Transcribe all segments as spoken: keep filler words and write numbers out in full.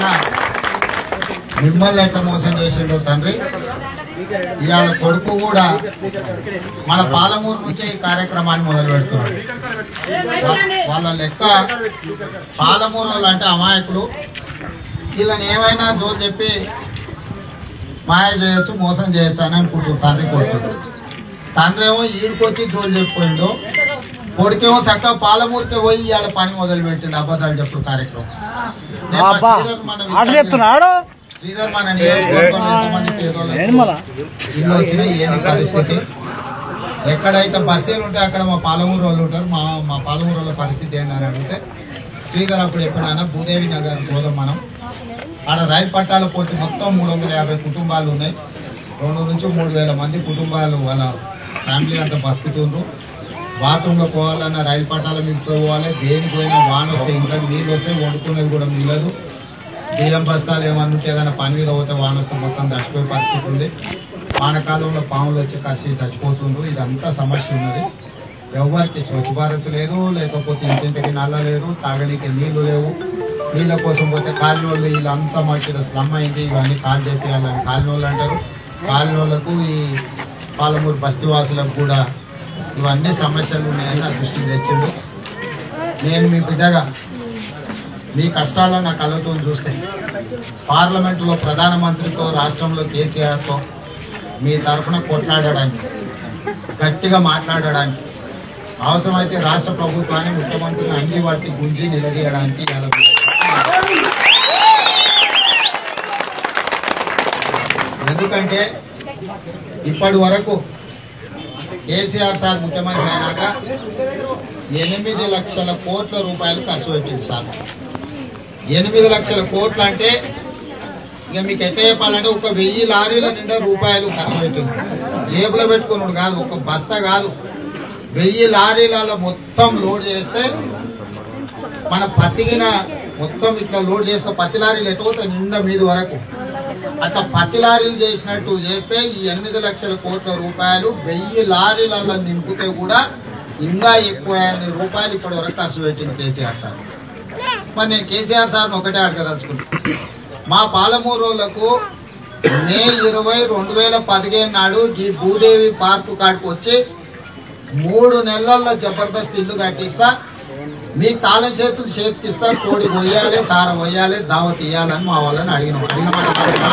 ఆయన మిమ్మల్ని ఎట్లా మోసం చేసిండో తండ్రి, ఇవాళ కొడుకు కూడా మన పాలమూరు నుంచే ఈ కార్యక్రమాన్ని మొదలు పెడుతున్నారు. వాళ్ళ లెక్క పాలమూరు వాళ్ళు అంటే అమాయకులు, వీళ్ళని ఏమైనా జోలు చెప్పి మాయ చేయొచ్చు, మోసం చేయొచ్చు అని అనుకుంటున్నారు తండ్రి కొడుకు. తండ్రి ఏమో ఈడుకొచ్చి జోలు చెప్పిపోయిండు, కొడుకేమో చక్కగా పాలమూరుకే పోయి ఇవాళ పని మొదలు పెట్టిండు అబద్ధాలు చెప్పుడు కార్యక్రమం. శ్రీధర్ మన నియోజకవర్గంలో ఎంతమంది పేదోళ్ళు ఇల్లు వచ్చినా ఏంటి పరిస్థితి, ఎక్కడైతే బస్తీలు ఉంటే అక్కడ మా పాలమూరు వాళ్ళు ఉంటారు, మా మా పాలమూరు వాళ్ళ పరిస్థితి ఏంటని అడిగితే శ్రీధర్ అప్పుడు ఎప్పుడైనా భూదేవి నగర్ పోదాం మనం, ఆడ రైలు పట్టాల పోటీ మొత్తం మూడు వందల యాభై కుటుంబాలు ఉన్నాయి, రెండు నుంచి మూడు వేల మంది కుటుంబాలు వాళ్ళ ఫ్యామిలీ అంతా బతుకుతుండ్రు. బాత్రూంలో పోవాలన్నా రైలు పట్టాల మీద పోవాలి, దేనికి పోయినా వాన వస్తే ఇంకా నీళ్ళు వస్తే వండుకునేది కూడా మిగలదు, బియ్యం బస్తాలు ఏమన్నా ఉంటే ఏదైనా పని మీద పోతే వాన వస్తే మొత్తం దర్శపోయే పరిస్థితి ఉంది, వానకాలంలో పాములు వచ్చి కసి చచ్చిపోతుండ్రు, ఇదంతా సమస్య ఉన్నది. ఎవరికి స్వచ్ఛ భారత్ లేదు, లేకపోతే ఇంటింటికి నల్ల లేదు, తాగనీకి నీళ్లు లేవు, నీళ్ళ కోసం పోతే కాలినోళ్ళు వీళ్ళంతా మాకు స్లమ్ అయింది, ఇవన్నీ కాల్ చేయాలని కాలినోళ్ళు అంటారు. కాలినోళ్లకు ఈ పాలమూరు బస్తీ వాసులకు కూడా ఇవన్నీ సమస్యలు ఉన్నాయని నా దృష్టికి తెచ్చిండు. నేను మీ బిడ్డగా మీ కష్టాలను నా కళ్ళతో చూస్తే పార్లమెంటులో ప్రధానమంత్రితో, రాష్ట్రంలో కేసీఆర్తో మీ తరఫున కొట్లాడడానికి, గట్టిగా మాట్లాడడానికి, అవసరమైతే రాష్ట్ర ప్రభుత్వాన్ని, ముఖ్యమంత్రిని అన్ని వాటి గుంజి నిలదీయడానికి ఎందుకంటే ఇప్పటి వరకు కేసీఆర్ సార్ ముఖ్యమంత్రి అయినాక ఎనిమిది లక్షల కోట్ల రూపాయలు ఖర్చు పెట్టింది సార్. ఎనిమిది లక్షల కోట్లు అంటే ఇక మీకు ఎట్లా చెప్పాలంటే ఒక వెయ్యి లారీల నిండా రూపాయలు ఖర్చు పెట్టింది. జేబులో పెట్టుకున్నాడు కాదు, ఒక బస్తా కాదు, వెయ్యి లారీలలో మొత్తం లోడ్ చేస్తే మన పత్తిగిన మొత్తం ఇట్లా లోడ్ చేస్తే పత్తి లారీలు ఎటుపోతే నిండా మీద వరకు అట్లా పత్తి లారీలు చేసినట్టు చేస్తే ఈ ఎనిమిది లక్షల కోట్ల రూపాయలు వెయ్యి లారీలలో నింపితే కూడా ఇంకా ఎక్కువ రూపాయలు ఇప్పటి వరకు ఖర్చు పెట్టింది కేసీఆర్ సార్. మరి నేను కేసీఆర్ సార్ని ఒకటే అడగదలుచుకుంటాను, మా పాలమూరులకు మే ఇరవై రెండు వేల పదిహేను నాడు ఈ భూదేవి పార్కు కాడికి వచ్చి మూడు నెలల్లో జబర్దస్త్ ఇల్లు కట్టిస్తా, మీ తాళం చేతులు చేతికిస్తా, కోడి పోయాలి, సార పోయాలి, దావత్ ఇయ్యాలని మా వాళ్ళని అడిగినాం. అడిగినమాట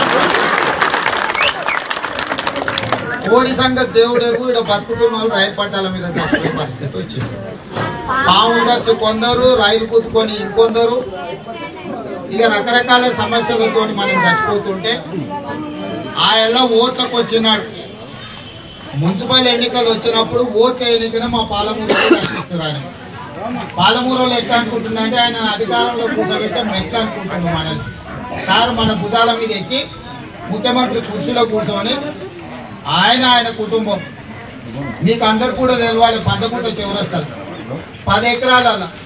కోడి సంగతి దేవుడేకు ఇక్కడ బతుకుతున్న వాళ్ళు రైలు పట్టాల మీద చచ్చిపోయే పరిస్థితి వచ్చింది. పాములు కలిసి కొందరు, రైలు కుతుకొని ఇంకొందరు, ఇక రకరకాల సమస్యలతో మనం చచ్చిపోతుంటే ఆయన ఓట్లకు వచ్చినాడు. మున్సిపల్ ఎన్నికలు వచ్చినప్పుడు ఓట్ల ఎన్నికనే మా పాలమూరు కనిపిస్తున్నారు. పాలమూరు వాళ్ళు ఎట్లా అనుకుంటున్నా అంటే ఆయన అధికారంలో కూర్చోబెట్టాం ఎట్లా అనుకుంటున్నాం మనల్ని సార్, మన భుజాల మీద ఎక్కి ముఖ్యమంత్రి కుర్చీలో కూర్చొని ఆయన ఆయన కుటుంబం మీకు అందరు కూడా తెలవాలి, పందకుంట చివరస్తారు పది ఎకరాల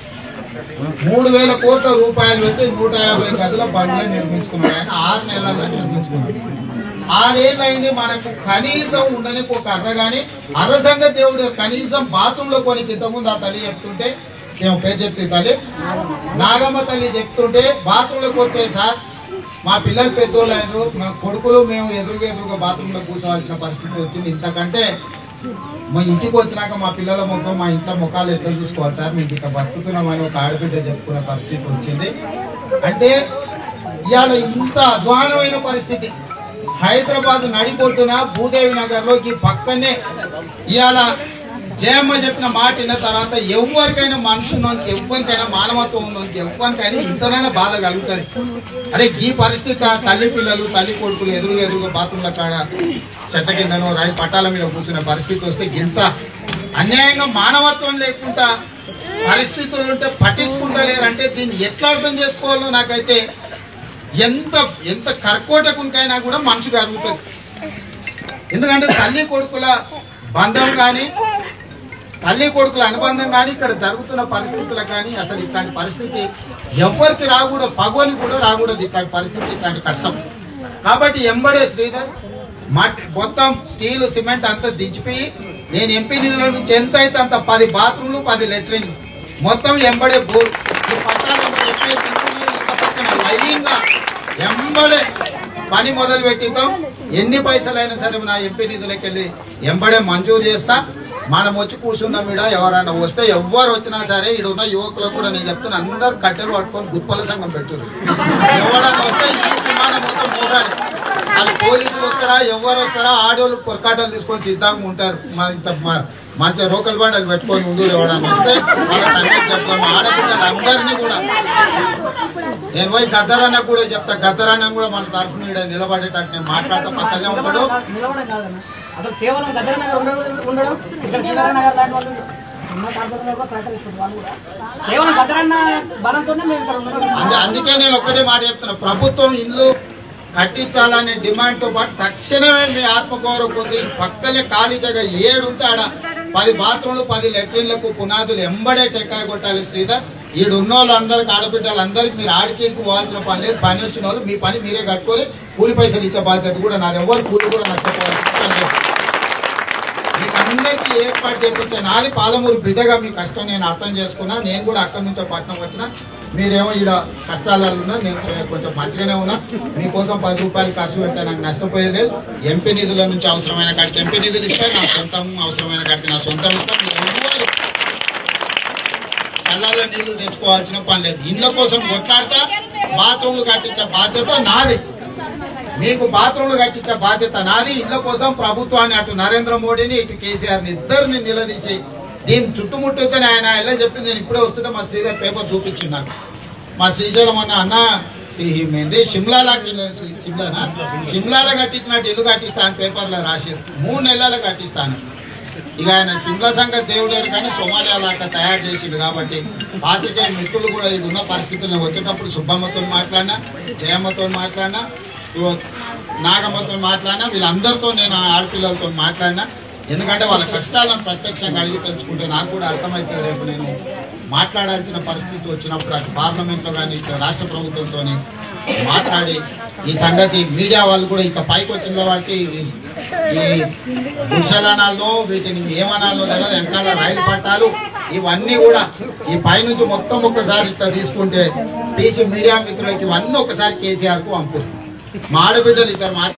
మూడు వేల కోట్ల రూపాయలు పెట్టి నూట యాభై గదుల బండ్లు నిర్మించుకున్నాడు. ఆయన ఆరు నెలల్లో నిర్మించుకున్నాడు. ఆరేళ్ళు అయింది, మనకు కనీసం ఉండని ఒక అర్ధ గాని అరసంగ దేవుడు కనీసం బాత్రూమ్ లో కొని ఇంతకుముందు ఆ తల్లి చెప్తుంటే, మేము పేరు చెప్తే తల్లి నాగమ్మ తల్లి చెప్తుంటే బాత్రూమ్ లోకి వస్తే సార్ మా పిల్లలు పెద్దోళ్ళు అయినారు, మా కొడుకులు మేము ఎదురుగా ఎదురుగా బాత్రూమ్ లో కూర్చోవాల్సిన పరిస్థితి వచ్చింది. ఇంతకంటే మా ఇంటికి వచ్చినాక మా పిల్లల ముఖం, మా ఇంట్లో ముఖాలు ఎట్లా చూసుకోవాలి సార్, మేము ఇట్లా బతుకుతున్నామని ఒక ఆడబిడ్డ చెప్పుకునే పరిస్థితి వచ్చింది. అంటే ఇవాళ ఇంత అధ్వానమైన పరిస్థితి హైదరాబాద్ నడిపోతున్న భూదేవి నగర్ లోకి పక్కనే ఇవాళ జయమ్మ చెప్పిన మాట విన్న తర్వాత ఎవరికైనా మనిషి ఉన్నోనికి, ఎవరికైనా మానవత్వం ఉన్నోనికి, ఎవరికైనా ఇంతనైనా బాధ కలుగుతుంది. అరే ఈ పరిస్థితి తల్లి పిల్లలు, తల్లి కొడుకులు ఎదురుగా ఎదురుగా బాత్రూంల కాడ చెట్ట కిందనో రైలు పట్టాల మీద కూర్చునే పరిస్థితి వస్తే ఇంత అన్యాయంగా మానవత్వం లేకుండా పరిస్థితులు ఉంటే పట్టించుకుంటలేరంటే దీన్ని ఎట్లా అర్థం చేసుకోవాలో నాకైతే ఎంత ఎంత కర్కోటకుంకైనా కూడా మనసు కలుగుతుంది. ఎందుకంటే తల్లి కొడుకుల బంధం కానీ, తల్లి కొడుకుల అనుబంధం కానీ, ఇక్కడ జరుగుతున్న పరిస్థితులకు కానీ అసలు ఇట్లాంటి పరిస్థితి ఎవరికి రాకూడదు, పగోని కూడా రాకూడదు ఇట్లాంటి పరిస్థితి, ఇట్లాంటి కష్టం. కాబట్టి ఎంబడే శ్రీధర్ మట్టి మొత్తం స్టీల్ సిమెంట్ అంతా దించిపోయి నేను ఎంపీ నిధుల నుంచి ఎంత అయితే అంత పది బాత్రూమ్లు, పది లెట్రిన్లు మొత్తం ఎంబడే బోర్ ఈ పట్టాలు లైన్ గా ఎంబడే పని మొదలు పెట్టిద్దాం. ఎన్ని పైసలైనా సరే నా ఎంపీ నిధులకి వెళ్ళి ఎంబడే మంజూరు చేస్తా. మనం వచ్చి కూర్చుందాం. ఈడ ఎవరైనా వస్తే ఎవరు వచ్చినా సరే ఈడ ఉన్న యువకులకు కూడా నేను చెప్తున్నా, అందరు కట్టెలు పట్టుకొని గుప్పల సంఘం పెట్టారు. ఎవరైనా వస్తే ఈ విమానం మొత్తం మోగాలి. వాళ్ళు పోలీసులు వస్తారా, ఎవరు వస్తారా, ఆడోళ్ళు పొరకాటలు తీసుకొని సిద్ధంగా ఉంటారు. మన ఇంత మంచిగా రోకల్ బండలు పెట్టుకొని ముందు ఎవరైనా వస్తే వాళ్ళ సంగతి చెప్తాము. ఆడపిల్లలు అందరినీ కూడా నేను పోయి గద్దరాన్న కూడా చెప్తా. గద్దరాన్న కూడా మన తరఫున ఇక్కడ నిలబడేటట్టు నేను మాట్లాడతా. పక్కనే ఉంటాడు. అసలు కేవలం గద్దరనగర్ ఉండడం ఇక్కడ శ్రీధరనగర్ లాంటి వాళ్ళు కేవలం గద్దరన్న బలంతోనే మేము ఇక్కడ ఉండడం. అందుకే నేను ఒక్కటే మాట చెప్తున్నా, ప్రభుత్వం ఇల్లు కట్టించాలనే డిమాండ్ తో పాటు తక్షణమే మీ ఆత్మగౌరవం కోసం ఈ పక్కనే ఖాళీ జగ ఏడు ఉంటే ఆడ పది బాత్రూంలు పది లెట్రిన్లకు పునాదులు ఎంబడే టెక్కాయ కొట్టాలి. శ్రీధర్ ఈడు ఉన్న వాళ్ళందరికి ఆడబిడ్డలందరికీ మీరు ఆడికేకి పోవాల్సిన పని లేదు. పని వచ్చిన వాళ్ళు మీ పని మీరే కట్టుకొని కూలి పైసలు ఇచ్చే బాధ్యత కూడా నాది. ఎవరు కూలి కూడా నష్టపోవాలి. మీకు అందరికీ ఏర్పాటు చేయించే నాది పాలమూరు బిడ్డగా మీ కష్టం నేను అర్థం చేసుకున్నా. నేను కూడా అక్కడి నుంచో పట్నం వచ్చినా. మీరేమో ఈడ కష్టాలలో ఉన్నా, నేను కొంచెం మంచిగానే ఉన్నా. మీకోసం పది రూపాయలు ఖర్చు పెడితే నాకు నష్టపోయేలేదు. ఎంపీ నిధుల నుంచి అవసరమైన కాడికి ఎంపీ నిధులు ఇస్తే నా సొంతం, అవసరమైన కాడికి నా సొంతం ఇస్తాం. మీరు కళ్ళల్లో నీళ్లు తెచ్చుకోవాల్సిన పని లేదు. ఇళ్ల కోసం కొట్లాడతా. బాత్రూమ్లు కట్టించే బాధ్యత నాది. మీకు బాత్రూమ్లు కట్టించే బాధ్యత నాది. ఇళ్ల కోసం ప్రభుత్వాన్ని అటు నరేంద్ర మోడీని ఇటు కేసీఆర్ ని ఇద్దరిని నిలదీసి దీన్ని చుట్టుముట్టుకొని ఆయన ఎలా చెప్పింది. నేను ఇప్పుడే వస్తుంటే మా శ్రీధర్ పేపర్ చూపించింది నాకు. మా శ్రీశైలం అన్న అన్న ఏంది సిమ్లాలా సిమ్లానా సిమ్లాలో కట్టించినట్టు ఇల్లు కట్టిస్తాను పేపర్లో రాసి మూడు నెలలు కట్టిస్తాను. ఇక ఆయన సిమ్లా సంగతి దేవుడేరు కానీ సోమాలియా లాగా తయారు చేసిండు. కాబట్టి పాత్రికేయ మిత్రులు కూడా ఇది ఉన్న పరిస్థితుల్లో వచ్చేటప్పుడు సుబ్బమ్మతో మాట్లాడినా, జయమ్మతో మాట్లాడినా, నాగమ్మతో మాట్లాడినా, వీళ్ళందరితో నేను ఆడపిల్లలతో మాట్లాడినా. ఎందుకంటే వాళ్ళ కష్టాలను ప్రత్యక్షంగా అడిగి తెలుసుకుంటే నాకు కూడా అర్థమవుతుంది. రేపు నేను మాట్లాడాల్సిన పరిస్థితి వచ్చినప్పుడు అటు పార్లమెంట్ లో కానీ ఇటు రాష్ట్ర ప్రభుత్వంతో మాట్లాడి ఈ సంగతి మీడియా వాళ్ళు కూడా ఇక పైకి వచ్చిన వాటికి ఈ దుశ్శలనాల్లో వీటిని ఏమనాలో కదా వెనకాల రైలు పట్టాలు ఇవన్నీ కూడా ఈ పైనుంచి మొత్తం ఒక్కసారి ఇట్లా తీసుకుంటే తీసి మీడియా మిత్రులకి ఇవన్నీ ఒకసారి కేసీఆర్ కు పంపుతారు. మా ఆడబిడ్డలు ఇద్దరు